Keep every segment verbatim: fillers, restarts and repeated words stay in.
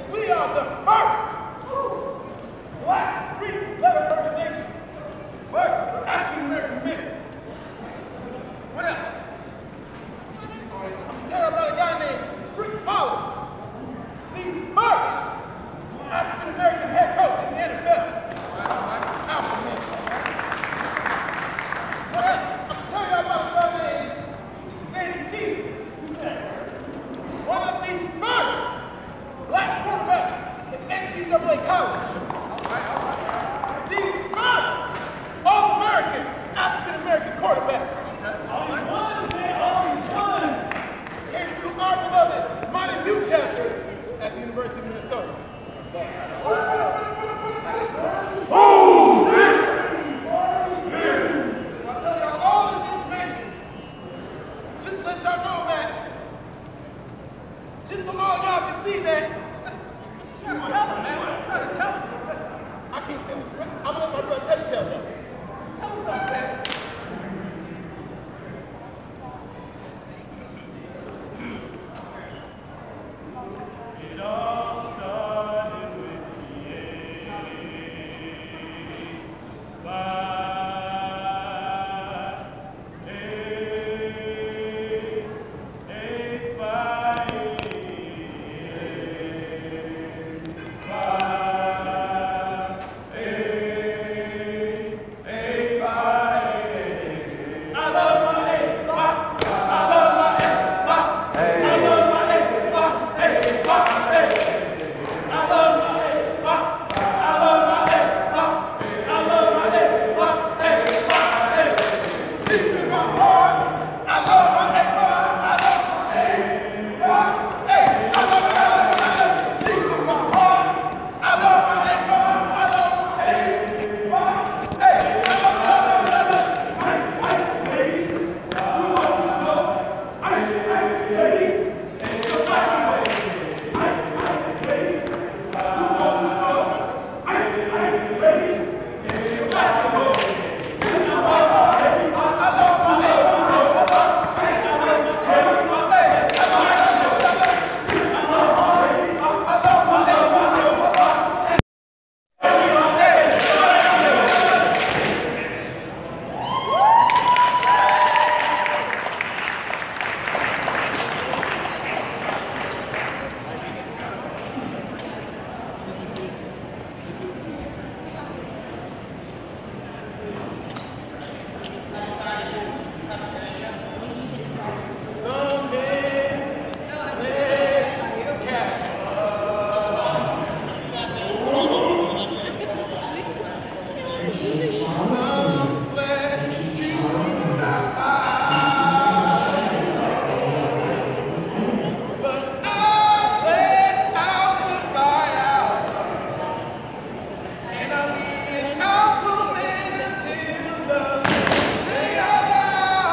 We are the first black Greek-led organization working for African-American men. What else? I'm going to tell you about a guy named Chris Pollard, the first African-American head coach in the N F L. Alpha man. What else? I'm going to tell you about a guy named Sandy Stevens, one of the first black quarterbacks in N C double A college. The first All-American African-American quarterback. Came through our beloved Mighty View chapter at the University of Minnesota. Oh, six! I'll tell y'all all this information just to let y'all know that, just so all y'all can see that. I'm trying to tell him, man. I'm trying to tell him. I can't tell him. I'm gonna let my brother Teddy tell him. Tell him something, man. It all started with the A. By A, A by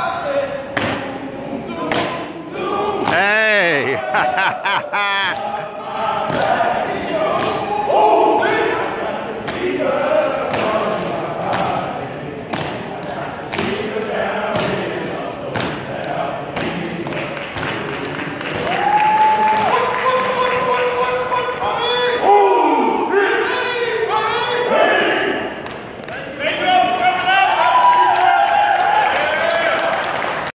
Ha ha ha!